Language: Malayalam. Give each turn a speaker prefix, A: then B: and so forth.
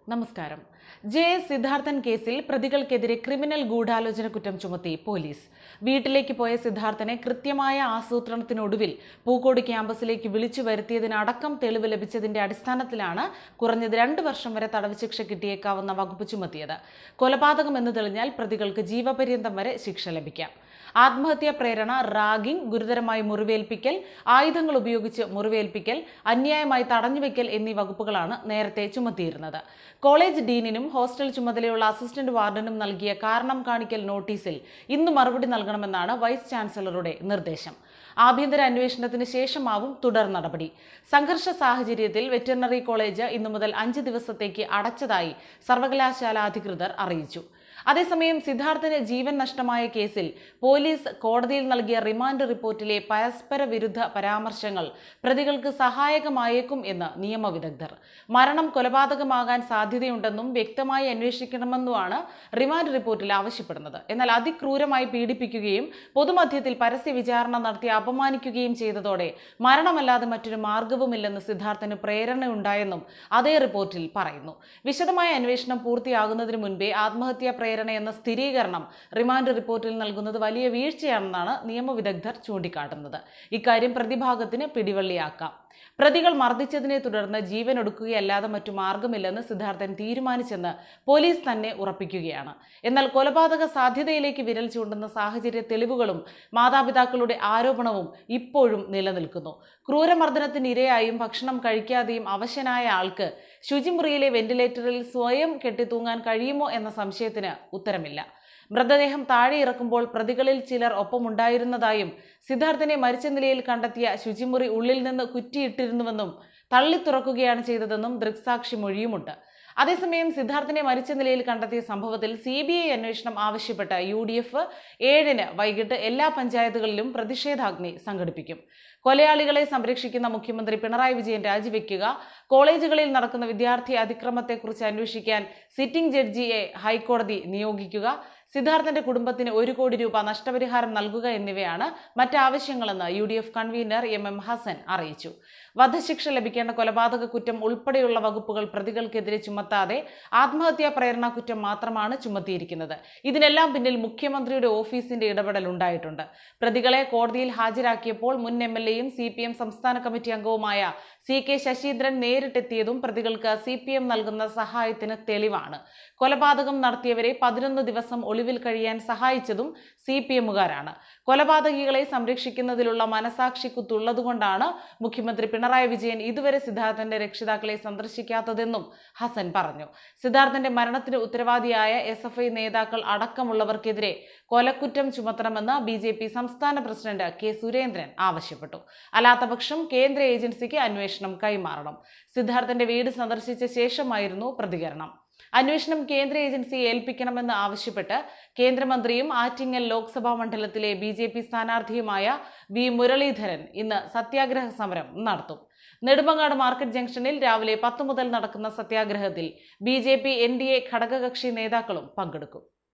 A: നമസ്കാരം. സിദ്ധാർത്ഥൻ കേസിൽ പ്രതികൾക്കെതിരെ ക്രിമിനൽ ഗൂഢാലോചന കുറ്റം ചുമത്തി പോലീസ്. വീട്ടിലേക്ക് പോയ സിദ്ധാർത്ഥനെ കൃത്യമായ ആസൂത്രണത്തിനൊടുവിൽ പൂക്കോട് ക്യാമ്പസിലേക്ക് വിളിച്ചു വരുത്തിയതിനടക്കം തെളിവ് ലഭിച്ചതിന്റെ അടിസ്ഥാനത്തിലാണ് കുറഞ്ഞത് 2 വർഷം വരെ തടവ് ശിക്ഷ കിട്ടിയേക്കാവുന്ന വകുപ്പ് ചുമത്തിയത്. കൊലപാതകമെന്ന് തെളിഞ്ഞാൽ പ്രതികൾക്ക് ജീവപര്യന്തം വരെ ശിക്ഷ ലഭിക്കാം. ആത്മഹത്യാ പ്രേരണ, റാഗിംഗ്, ഗുരുതരമായി മുറിവേൽപ്പിക്കൽ, ആയുധങ്ങൾ ഉപയോഗിച്ച് മുറിവേൽപ്പിക്കൽ, അന്യായമായി തടഞ്ഞുവെക്കൽ എന്നീ വകുപ്പുകളാണ് നേരത്തെ ചുമത്തിയിരുന്നത്. കോളേജ് ഡീനിനും ഹോസ്റ്റൽ ചുമതലയുള്ള അസിസ്റ്റന്റ് വാർഡനും നൽകിയ കാരണം കാണിക്കൽ നോട്ടീസിൽ ഇന്ന് മറുപടി നൽകണമെന്നാണ് വൈസ് ചാൻസലറുടെ നിർദ്ദേശം. ആഭ്യന്തര അന്വേഷണത്തിന് ശേഷമാവും തുടർ നടപടി. സംഘർഷ സാഹചര്യത്തിൽ വെറ്ററിനറി കോളേജ് ഇന്നു മുതൽ 5 ദിവസത്തേക്ക് അടച്ചതായി സർവകലാശാല അധികൃതർ അറിയിച്ചു. അതേസമയം സിദ്ധാർത്ഥന് ജീവൻ നഷ്ടമായ കേസിൽ പോലീസ് കോടതിയിൽ നൽകിയ റിമാൻഡ് റിപ്പോർട്ടിലെ പരസ്പര വിരുദ്ധ പരാമർശങ്ങൾ പ്രതികൾക്ക് സഹായകമായേക്കും എന്ന് നിയമവിദഗ്ധർ. മരണം കൊലപാതകമാകാൻ സാധ്യതയുണ്ടെന്നും വ്യക്തമായി അന്വേഷിക്കണമെന്നുമാണ് റിമാൻഡ് റിപ്പോർട്ടിൽ ആവശ്യപ്പെടുന്നത്. എന്നാൽ അതിക്രൂരമായി പീഡിപ്പിക്കുകയും പൊതുമധ്യത്തിൽ പരസ്യ വിചാരണ നടത്തി അപമാനിക്കുകയും ചെയ്തതോടെ മരണമല്ലാതെ മറ്റൊരു മാർഗവുമില്ലെന്ന് സിദ്ധാർത്ഥന് പ്രേരണയുണ്ടായെന്നും അതേ റിപ്പോർട്ടിൽ പറയുന്നു. വിശദമായ അന്വേഷണം പൂർത്തിയാകുന്നതിന് മുൻപേ ആത്മഹത്യാ പ്രേരണ എന്ന സ്ഥിരീകരണം റിമാൻഡ് റിപ്പോർട്ടിൽ നൽകുന്നത് വലിയ വീഴ്ചയാണെന്നാണ് നിയമവിദഗ്ധർ ചൂണ്ടിക്കാട്ടുന്നത്. ഇക്കാര്യം പ്രതിഭാഗത്തിന് പിടിവള്ളിയാക്കാം. പ്രതികൾ മർദ്ദിച്ചതിനെ തുടർന്ന് ജീവൻ ഒടുക്കുകയല്ലാതെ മറ്റു മാർഗമില്ലെന്ന് സിദ്ധാർത്ഥൻ തീരുമാനിച്ചെന്ന് പോലീസ് തന്നെ ഉറപ്പിക്കുകയാണ്. എന്നാൽ കൊലപാതക സാധ്യതയിലേക്ക് വിരൽ ചൂണ്ടുന്ന സാഹചര്യ തെളിവുകളും മാതാപിതാക്കളുടെ ആരോപണവും ഇപ്പോഴും നിലനിൽക്കുന്നു. ക്രൂരമർദ്ദനത്തിന് ഇരയായും ഭക്ഷണം കഴിക്കാതെയും അവശനായ ആൾക്ക് ശുചിമുറിയിലെ വെന്റിലേറ്ററിൽ സ്വയം കെട്ടിത്തൂങ്ങാൻ കഴിയുമോ എന്ന സംശയത്തിന് ഉത്തരമില്ല. മൃതദേഹം താഴെ ഇറക്കുമ്പോൾ പ്രതികളിൽ ചിലർ ഒപ്പമുണ്ടായിരുന്നതായും സിദ്ധാർത്ഥനെ മരിച്ച നിലയിൽ കണ്ടെത്തിയ ശുചിമുറി ഉള്ളിൽ നിന്ന് കുറ്റിയിട്ടിരുന്നുവെന്നും തള്ളി തുറക്കുകയാണ് ചെയ്തതെന്നും ദൃക്സാക്ഷി മൊഴിയുമുണ്ട്. അതേസമയം സിദ്ധാർത്ഥനെ മരിച്ച നിലയിൽ കണ്ടെത്തിയ സംഭവത്തിൽ CBI അന്വേഷണം ആവശ്യപ്പെട്ട UDF 7-ന് വൈകിട്ട് എല്ലാ പഞ്ചായത്തുകളിലും പ്രതിഷേധാഗ്നി സംഘടിപ്പിക്കും. കൊലയാളികളെ സംരക്ഷിക്കുന്ന മുഖ്യമന്ത്രി പിണറായി വിജയൻ രാജിവെക്കുക, കോളേജുകളിൽ നടക്കുന്ന വിദ്യാർത്ഥി അതിക്രമത്തെക്കുറിച്ച് അന്വേഷിക്കാൻ സിറ്റിംഗ് ജഡ്ജിയെ ഹൈക്കോടതി നിയോഗിക്കുക, സിദ്ധാർത്ഥന്റെ കുടുംബത്തിന് 1 കോടി രൂപ നഷ്ടപരിഹാരം നൽകുക എന്നിവയാണ് മറ്റാവശ്യങ്ങളെന്ന് UDF കൺവീനർ MM ഹസൻ അറിയിച്ചു. വധശിക്ഷ ലഭിക്കേണ്ട കൊലപാതക കുറ്റം ഉൾപ്പെടെയുള്ള വകുപ്പുകൾ പ്രതികൾക്കെതിരെ ചുമത്താതെ ആത്മഹത്യാ പ്രേരണ കുറ്റം മാത്രമാണ് ചുമത്തിയിരിക്കുന്നത്. ഇതിനെല്ലാം പിന്നിൽ മുഖ്യമന്ത്രിയുടെ ഓഫീസിന്റെ ഇടപെടൽ ഉണ്ടായിട്ടുണ്ട്. പ്രതികളെ കോടതിയിൽ ഹാജരാക്കിയപ്പോൾ മുൻ MLAയും CPM സംസ്ഥാന കമ്മിറ്റി അംഗവുമായ CK ശശീന്ദ്രൻ നേരിട്ടെത്തിയതും പ്രതികൾക്ക് CPM നൽകുന്ന സഹായത്തിന് തെളിവാണ്. കൊലപാതകം നടത്തിയവരെ 11 ദിവസം ഒളിവിൽ കഴിയാൻ സഹായിച്ചതും CPMകാരാണ്. കൊലപാതകികളെ സംരക്ഷിക്കുന്നതിലുള്ള മനസാക്ഷിക്കുത്തുള്ളതുകൊണ്ടാണ് മുഖ്യമന്ത്രി പിണറായി വിജയൻ ഇതുവരെ സിദ്ധാർത്ഥന്റെ രക്ഷിതാക്കളെ സന്ദർശിക്കാത്തതെന്നും ഹസൻ പറഞ്ഞു. സിദ്ധാർത്ഥന്റെ മരണത്തിന് ഉത്തരവാദിയായ SFI നേതാക്കൾ അടക്കമുള്ളവർക്കെതിരെ കൊലക്കുറ്റം ചുമത്തണമെന്ന് BJP സംസ്ഥാന പ്രസിഡന്റ് K സുരേന്ദ്രൻ ആവശ്യപ്പെട്ടു. അല്ലാത്തപക്ഷം കേന്ദ്ര ഏജൻസിക്ക് അന്വേഷണം കൈമാറണം. സിദ്ധാർത്ഥന്റെ വീട് സന്ദർശിച്ച ശേഷമായിരുന്നു പ്രതികരണം. അന്വേഷണം കേന്ദ്ര ഏജൻസിയെ ഏൽപ്പിക്കണമെന്ന് ആവശ്യപ്പെട്ട് കേന്ദ്രമന്ത്രിയും ആറ്റിങ്ങൽ ലോക്സഭാ മണ്ഡലത്തിലെ BJP സ്ഥാനാർത്ഥിയുമായ V മുരളീധരൻ ഇന്ന് സത്യാഗ്രഹ സമരം നടത്തും. നെടുമങ്ങാട് മാർക്കറ്റ് ജംഗ്ഷനിൽ രാവിലെ 10 മുതൽ നടക്കുന്ന സത്യാഗ്രഹത്തിൽ BJP NDA ഘടകകക്ഷി നേതാക്കളും പങ്കെടുക്കും.